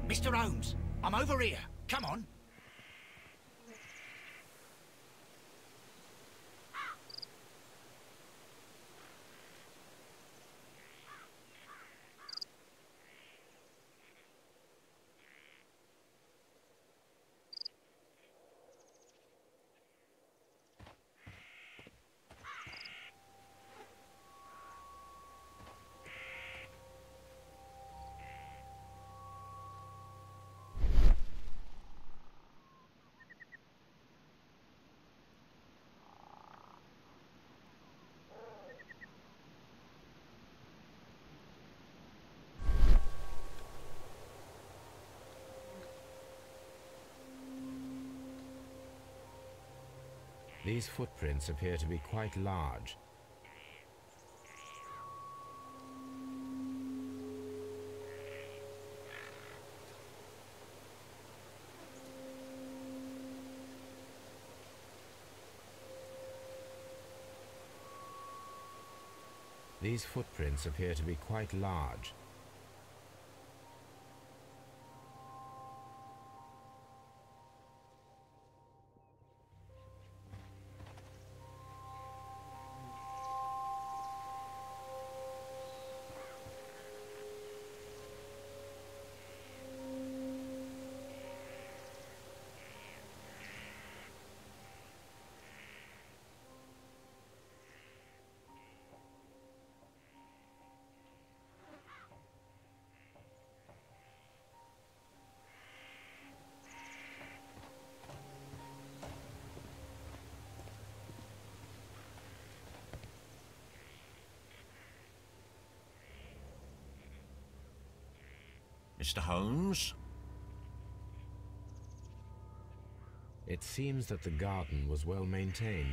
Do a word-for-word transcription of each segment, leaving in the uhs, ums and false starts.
Mister Holmes, I'm over here. Come on. These footprints appear to be quite large. These footprints appear to be quite large. Mister Holmes? It seems that the garden was well maintained.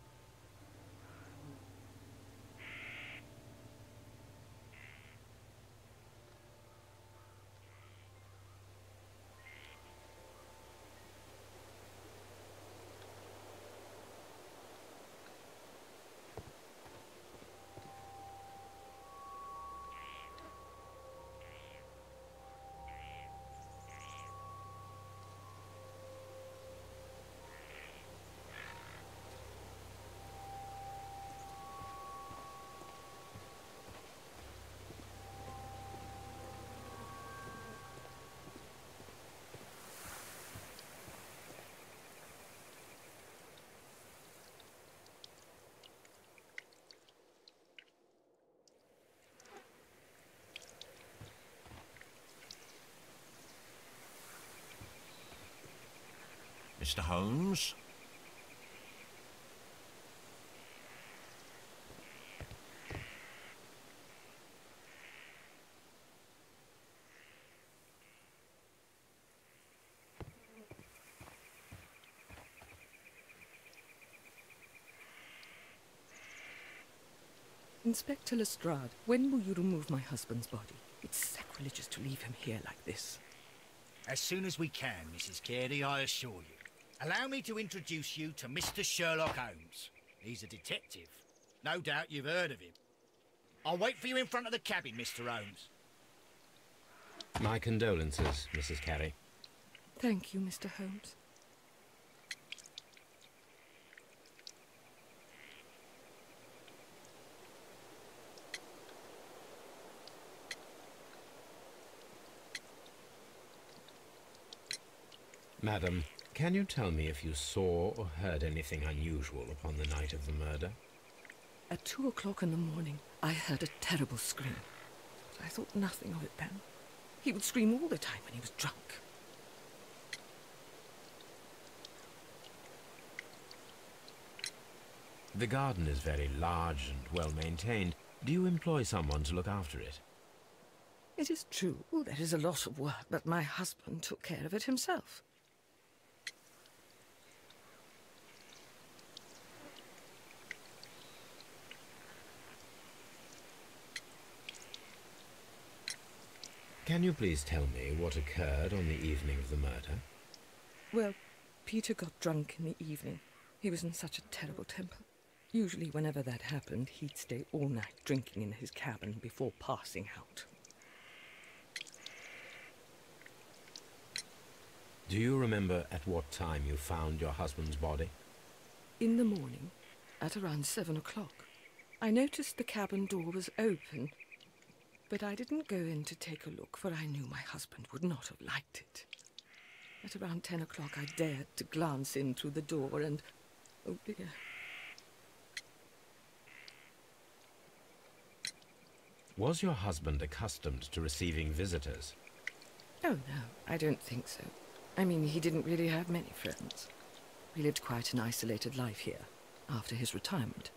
Mister Holmes? Inspector Lestrade, when will you remove my husband's body? It's sacrilegious to leave him here like this. As soon as we can, Missus Carey, I assure you. Allow me to introduce you to Mister Sherlock Holmes. He's a detective. No doubt you've heard of him. I'll wait for you in front of the cabin, Mister Holmes. My condolences, Missus Carey. Thank you, Mister Holmes. Madam, can you tell me if you saw or heard anything unusual upon the night of the murder? At two o'clock in the morning, I heard a terrible scream. I thought nothing of it then. He would scream all the time when he was drunk. The garden is very large and well maintained. Do you employ someone to look after it? It is true, there is a lot of work, but my husband took care of it himself. Can you please tell me what occurred on the evening of the murder? Well, Peter got drunk in the evening. He was in such a terrible temper. Usually whenever that happened, he'd stay all night drinking in his cabin before passing out. Do you remember at what time you found your husband's body? In the morning, at around seven o'clock. I noticed the cabin door was open, but I didn't go in to take a look, for I knew my husband would not have liked it. At around ten o'clock I dared to glance in through the door and... oh dear. Was your husband accustomed to receiving visitors? Oh no, I don't think so. I mean, he didn't really have many friends. He lived quite an isolated life here, after his retirement.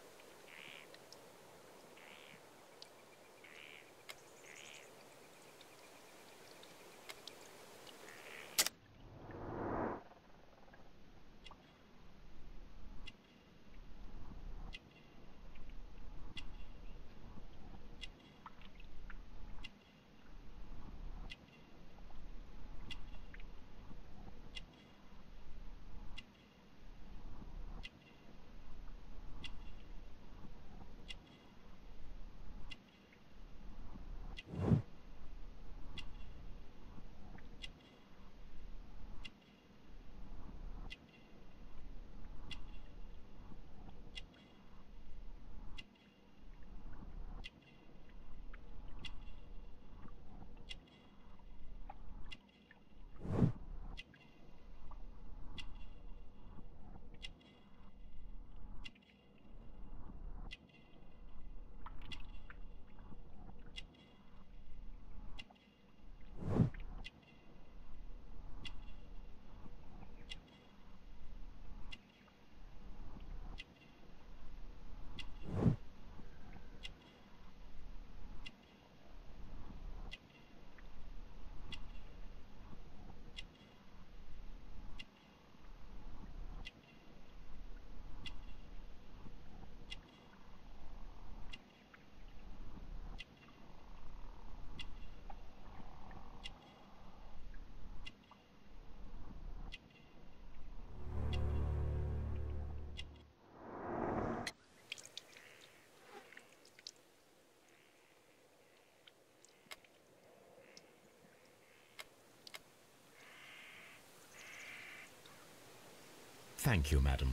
Thank you, madam.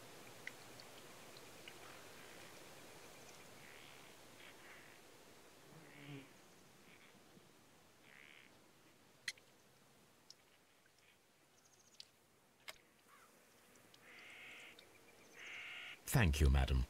Thank you, madam.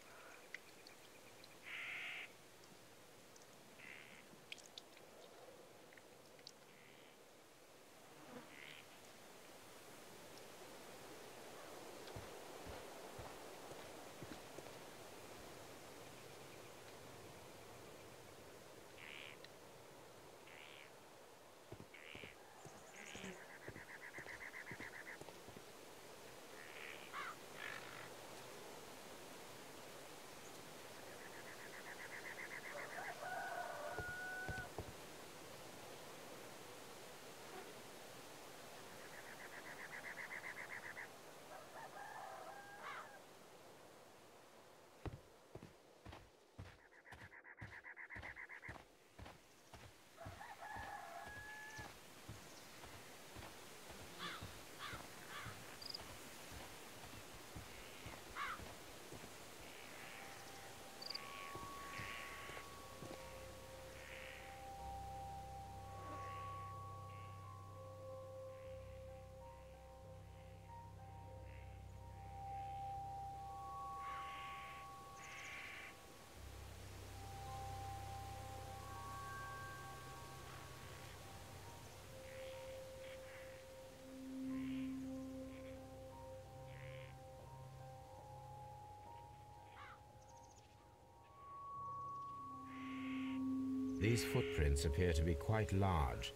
These footprints appear to be quite large.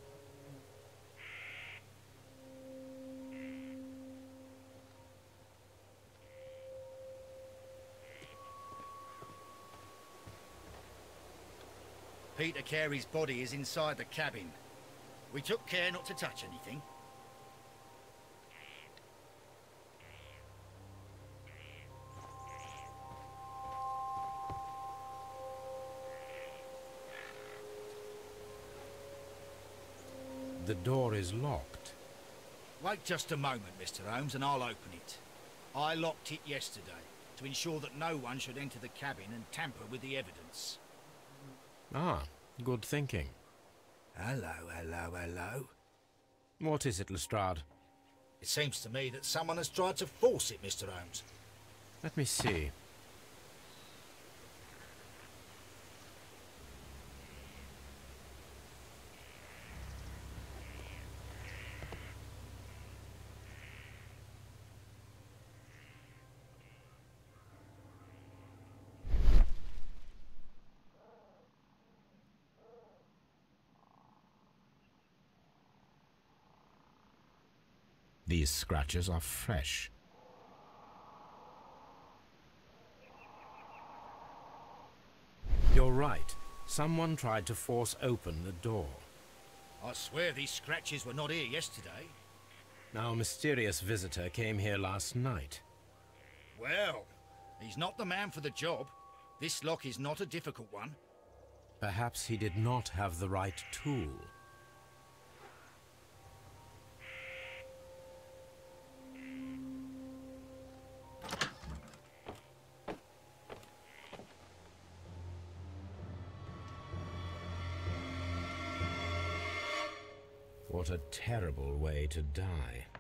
Peter Carey's body is inside the cabin. We took care not to touch anything. The door is locked. Wait just a moment, Mister Holmes, and I'll open it. I locked it yesterday to ensure that no one should enter the cabin and tamper with the evidence. Ah, good thinking. Hello, hello, hello. What is it, Lestrade? It seems to me that someone has tried to force it, Mister Holmes. Let me see. These scratches are fresh. You're right. Someone tried to force open the door. I swear these scratches were not here yesterday. Our mysterious visitor came here last night. Well, he's not the man for the job. This lock is not a difficult one. Perhaps he did not have the right tool. What a terrible way to die.